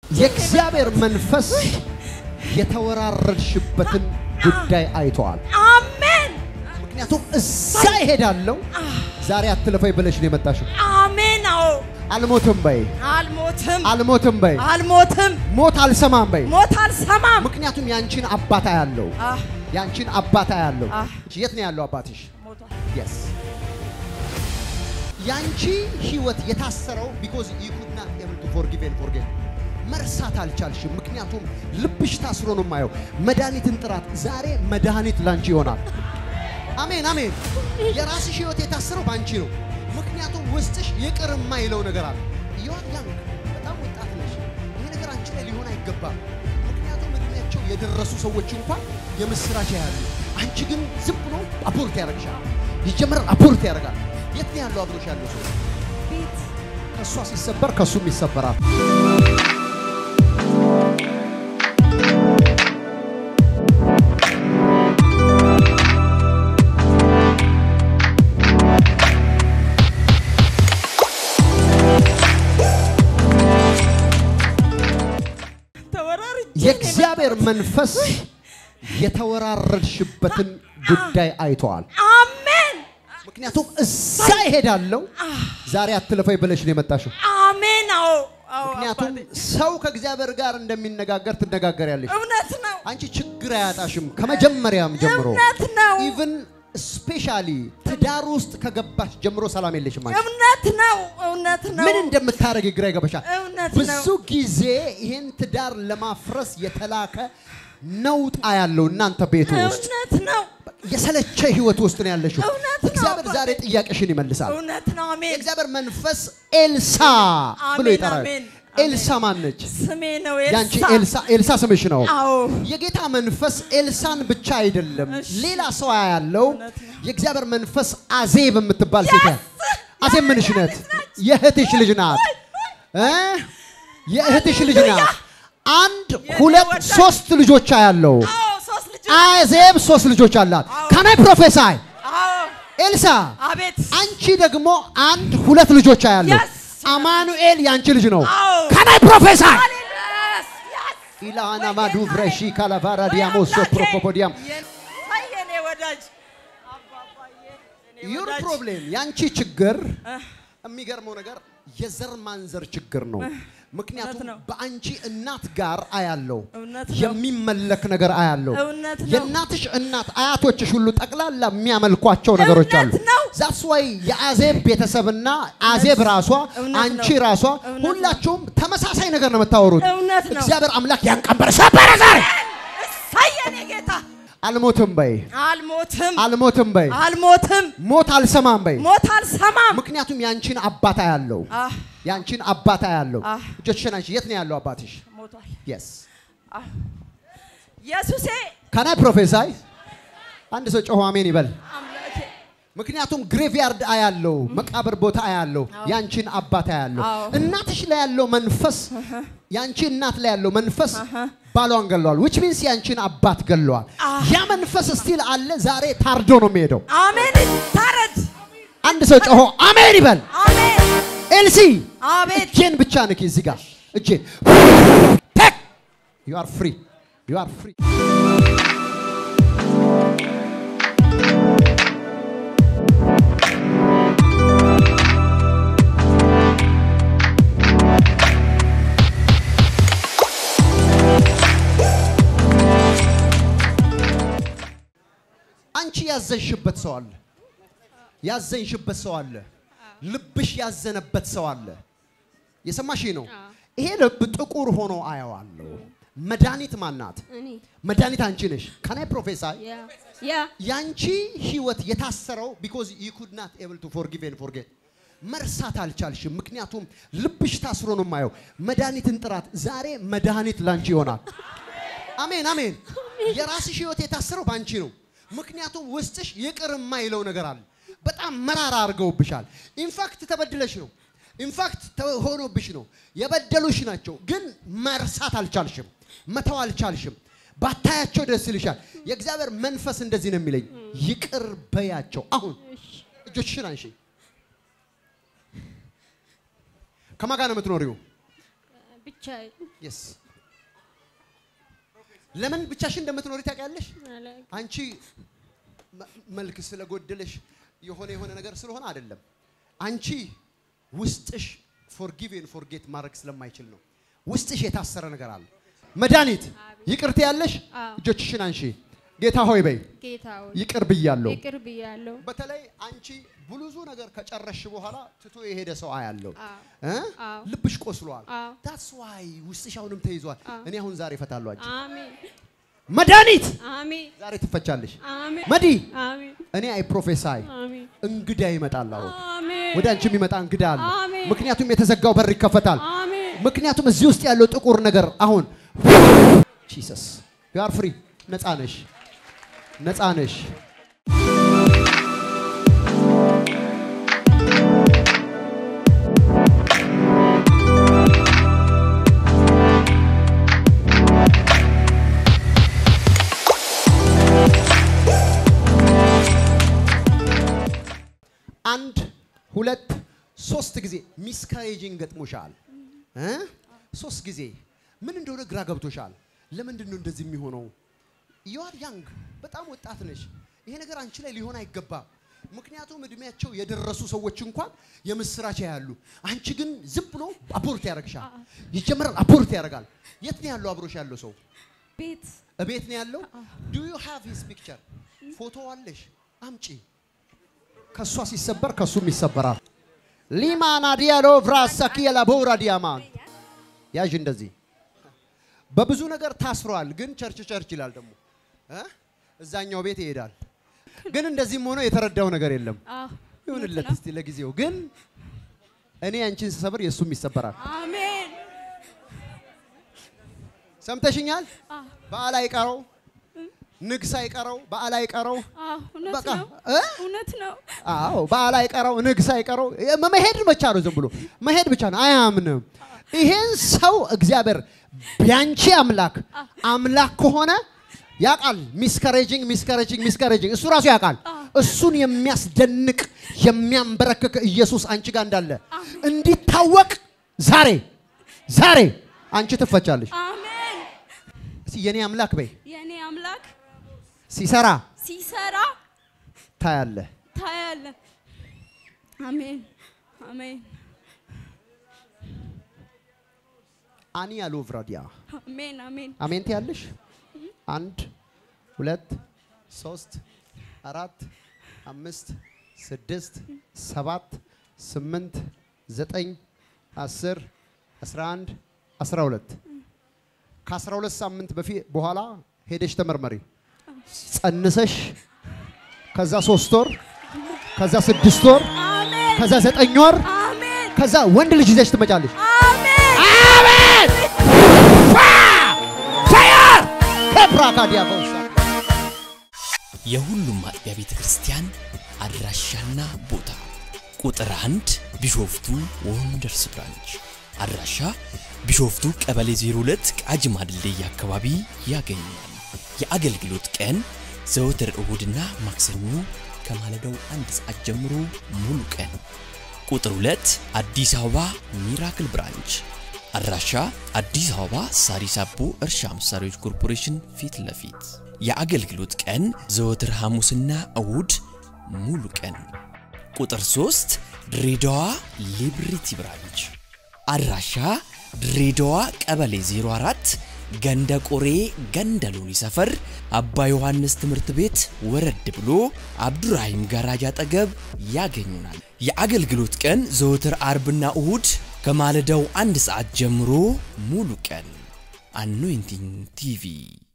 የእግዚአብሔር መንፈስ የተወራረድሽበትን ጉዳይ አይቷል። አሜን። ምክንያቱም እዛ ይሄዳለው ዛሬ አትለፈይ ብለሽ ነው የመጣሽው። አሜን። አዎ አልሞትም በይ። አልሞትም በይ። ሞት አልሰማም በይ። ሞት አልሰማም። ምክንያቱም ያንቺን አባታ ያለው ያንቺን አባታ ያለው የት ነው ያለው አባትሽ? yes ያንቺ ህይወት የታሰረው because you could not able to forgive and forget መርሳት አልቻልሽም። ምክንያቱም ልብሽ ታስሮ ነው ማየው። መድኃኒትን ጥራት ዛሬ መድኃኒት ላንቺ ይሆናል። አሜን አሜን። የራስሽ ህይወት የታሰረው ባንቺ ነው። ምክንያቱም ውስጥሽ ይቅር የማይለው ነገር አለ። ይወጣል። በጣም ወጣት ነሽ። ይሄ ነገር አንቺ ላይ ሊሆን አይገባም። ምክንያቱም እድሜያቸው የደረሱ ሰዎች እንኳን የምስራች ያያሉ። አንቺ ግን ዝም ብሎ አቦርት ያደርግሻል። ይጀምራል አቦርት ያደርጋል። የት ነው ያለው አብሮሽ ያለው ሰው? ቤት ከሷ ሲሰበር ከሱም ይሰበራል። የእግዚአብሔር መንፈስ የተወራረድሽበትን ጉዳይ አይቷል። አሜን። ምክንያቱም እዛ ይሄዳለው ዛሬ አትለፈይ ብለሽ ነው የመጣሽው። አሜን። አዎ ምክንያቱም ሰው ከእግዚአብሔር ጋር እንደሚነጋገር ትነጋገሪያለሽ። እውነት ነው። አንቺ ችግር አያጣሽም ከመጀመሪያም ጀምሮ። እውነት ነው። ኢቭን ስፔሻሊ ትዳር ውስጥ ከገባሽ ጀምሮ ሰላም የለሽም አንቺ። እውነት ነው። ምን እንደምታረግ ግራ ይገባሻል። ብዙ ጊዜ ይሄን ትዳር ለማፍረስ የተላከ ነውጣ ያለው እናንተ ቤት ውስጥ እውነት ነው። የሰለቸ ህይወት ውስጥ ነው ያለሽው። እግዚአብሔር ዛሬ ጥያቄሽን ይመልሳል። እውነት ነው። አሜን። የእግዚአብሔር መንፈስ ኤልሳ ብሎ ይጠራል። ኤልሳ ማን ነች? ስሜ ነው ኤልሳ። ያንቺ ኤልሳ ስምሽ ነው። አዎ። የጌታ መንፈስ ኤልሳን ብቻ አይደለም ሌላ ሰው ያለው የእግዚአብሔር መንፈስ አዜብ የምትባል ሴት አዜብ ምንሽ ናት? የእህትሽ ልጅ ናት። የእህትሽ ልጅ ናት። አንድ ሁለት ሶስት ልጆች ያለው አዜብ ሶስት ልጆች አላት። ካናይ ፕሮፌሳይ ኤልሳ አቤት። አንቺ ደግሞ አንድ ሁለት ልጆች ያለው አማኑኤል ያንቺ ልጅ ነው። ካናይ ፕሮፌሳይ ኢላና ማዱ ፍሬሺ ካላቫራ ዲያሞስ ፕሮፖፖዲያም ሳይኔ ወዳጅ አባባዬ ዩር ፕሮብሌም ያንቺ ችግር የሚገርመው ነገር የዘር ማንዘር ችግር ነው። ምክንያቱም በአንቺ እናት ጋር አያለው የሚመለክ ነገር አያለው። የእናትሽ እናት አያቶችሽ ሁሉ ጠቅላላ የሚያመልኳቸው ነገሮች አሉ። ዛትስ ዋይ የአዜብ ቤተሰብና አዜብ ራሷ አንቺ ራሷ ሁላችሁም ተመሳሳይ ነገር ነው የምታወሩት። እግዚአብሔር አምላክ ያንቀበረ ሰበረ ዛሬ ሳይኔ ጌታ አልሞትም በይ። ሞት አልሰማም በይ። ምክንያቱም ያንቺን አባታ ያለው ያንቺን አባታ ያለው እጆችሽን አንቺ የት ነው ያለው አባትሽ? ሞቷል። yes ኢየሱሴ ካናይ ፕሮፌሳይ አንድ ሰው ጮህ አሜን ይበል። ምክንያቱም ግሬቭያርድ አያለው መቃብር ቦታ አያለው ያንቺን አባታ ያለው እናትሽ ላይ ያለው መንፈስ ያንቺ እናት ላይ ያለው መንፈስ ባሏን ገለዋል which means ያንቺን አባት ገለዋል። ያ መንፈስ ስቲል አለ ዛሬ ታርዶ ነው የሚሄደው። አሜን። ታረድ አንድ ሰው ጮህ አሜን ይበል። አሜን። ኤልሲ አቤት። እጄን ብቻ ነክ እዚህ ጋር እጄን you are free አንቺ ያዘንሽበት ሰው አለ ልብሽ ያዘነበት ሰው አለ። የሰማሽ ነው። ይሄ ልብ ጥቁር ሆኖ አያዋለው። መድኃኒት ማናት? መድኃኒት አንቺ ነሽ። ካናይ ፕሮፌሳይ ያንቺ ህይወት የታሰረው because you could not able to forgive and forget መርሳት አልቻልሽም። ምክንያቱም ልብሽ ታስሮ ነው ማየው። መድኃኒትን ጥራት ዛሬ መድኃኒት ላንቺ ይሆናል። አሜን አሜን። የራስሽ ህይወት የታሰረው ባንቺ ነው። ምክንያቱም ውስጥሽ ይቅር የማይለው ነገር አለ። በጣም መራራ አርገውብሻል። ኢንፋክት ተበድለሽ ነው። ኢንፋክት ሆኖብሽ ነው። የበደሉሽ ናቸው ግን መርሳት አልቻልሽም። መተው አልቻልሽም። ባታያቸው ደስ ይልሻል። የእግዚአብሔር መንፈስ እንደዚህ ነው የሚለኝ ይቅር በያቸው። አሁን እጆችሽን አንሺ። ከማን ጋር ነው የምትኖሪው? ብቻዬ yes ለምን ብቻሽን እንደምትኖሪ ታውቂያለሽ አንቺ መልክ ስለጎደለሽ የሆነ ነገር ስለሆነ አይደለም አንቺ ውስጥሽ forgive and forget ማድረግ ስለማይችል ነው ውስጥሽ የታሰረ ነገር አለ መድኃኒት ይቅርታ ያለሽ እጆችሽን አንሺ ጌታ ሆይ በይ ጌታ ሆይ ይቅር ብያለሁ በተለይ አንቺ ብዙ ነገር ከጨረሽ በኋላ ትቶ የሄደ ሰው አያለው ልብሽ ቆስሏል that's why ውስጥሽ አሁንም ተይዟል እኔ አሁን ዛሬ ፈታለሁ አንቺ አሜን መድኃኒት አሜን ዛሬ ትፈቻለሽ አሜን መዲ አሜን እኔ አይ ፕሮፌሳይ አሜን እንግዳ ይመጣል አሁን አሜን ወደ አንቺ የሚመጣ እንግዳ አለ ምክንያቱም የተዘጋው በር ይከፈታል አሜን ምክንያቱም እዚህ ውስጥ ያለው ጥቁር ነገር አሁን ጂሰስ you are free ነፃ ነሽ አንድ ሁለት ሶስት ጊዜ ሚስካሬጂንግ ገጥሞሻል ሶስት ጊዜ ምን እንደሆነ ግራ ገብቶሻል ለምንድን ነው እንደዚህ የሚሆነው you are young በጣም ወጣት ነሽ ይሄ ነገር አንቺ ላይ ሊሆን አይገባም ምክንያቱም እድሜያቸው የደረሱ ሰዎች እንኳን የምስራች ያያሉ አንቺ ግን ዝም ብሎ አቦርት ያረጋሻል ይጀምራል አቦርት ያረጋል የት ነው ያለው አብሮሽ ያለው ሰው ቤት ነው ያለው do you have his picture ፎቶ አለሽ አምጪ ከሷ ሲሰበር ከሱም ይሰበራል ሊማና ዲያሎ ፍራሳኪያ ላቦራ ዲያማን ያጅ እንደዚህ በብዙ ነገር ታስሯል ግን ቸርች ይላል ደግሞ እዛኛው ቤት ይሄዳል ግን እንደዚህም ሆኖ የተረዳው ነገር የለም ይሁንለት እስቲ ለጊዜው ግን እኔ አንቺን ሰበር የሱም ይሰበራል አሜን ሰምተሽኛል በዓል አይቀረው ንግስ አይቀረው በዓል አይቀረው በቃ እውነት ነው አዎ በዓል አይቀረው ንግስ አይቀረው መሄድ ብቻ ነው ዝም ብሎ መሄድ ብቻ ነው አያምንም ይሄን ሰው እግዚአብሔር ቢያንቺ አምላክ ከሆነ ያቃል ሚስከሬጂንግ እሱ ራሱ ያቃል እሱን የሚያስደንቅ የሚያንበረክክ ኢየሱስ አንቺ ጋር እንዳለ እንዲታወቅ ዛሬ አንቺ ትፈቻለሽ አሜን እሺ የኔ አምላክ በይ የኔ አምላክ ሲሰራ ታያለ አሜን አኒያ ሎቭራዲያ አሜን ትያለሽ 1 2 3 4 5 6 7 8 9 10 11 12 ከ12 ሳምንት በኋላ ሄደሽ ተመርመሪ ጸንሰሽ ከዛ 3 ወር ከዛ 6 ወር ከዛ 9 ወር ከዛ ወንድ ልጅ ይዘሽ ትመጫለሽ አሜን ፋየር ከብራካዲያ ቦሳ የሁሉም ማጥቢያ ቤተክርስቲያን አድራሻና ቦታ ቁጥር 1 ቢሾፍቱ ወንደርስ ብራንች አድራሻ ቢሾፍቱ ቀበሌ 02 ቃጂማ ድልድይ አካባቢ ያገኛል የአገልግሎት ቀን ዘወትር እሁድና ማክሰኞ ከማለዳው 1 ሰዓት ጀምሮ ሙሉ ቀን ቁጥር 2 አዲስ አበባ ሚራክል ብራንች አድራሻ አዲስ አበባ ሳሪስ አቦ እርሻ መሳሪያዎች ኮርፖሬሽን ፊት ለፊት የአገልግሎት ቀን ዘወትር ሐሙስና እሁድ ሙሉ ቀን ቁጥር 3 ድሬዳዋ ሊብሪቲ ብራንች አድራሻ ድሬዳዋ ቀበሌ 04 ገንደ ቆሬ ገንደሎኒ ሰፈር አባ ዮሐንስ ትምህርት ቤት ወረድ ብሎ አብዱራሂም ጋራጅ አጠገብ ያገኙናል የአገልግሎት ቀን ዘወትር አርብና እሁድ ከማለዳው 1 ሰዓት ጀምሮ ሙሉ ቀን አኖይንቲንግ ቲቪ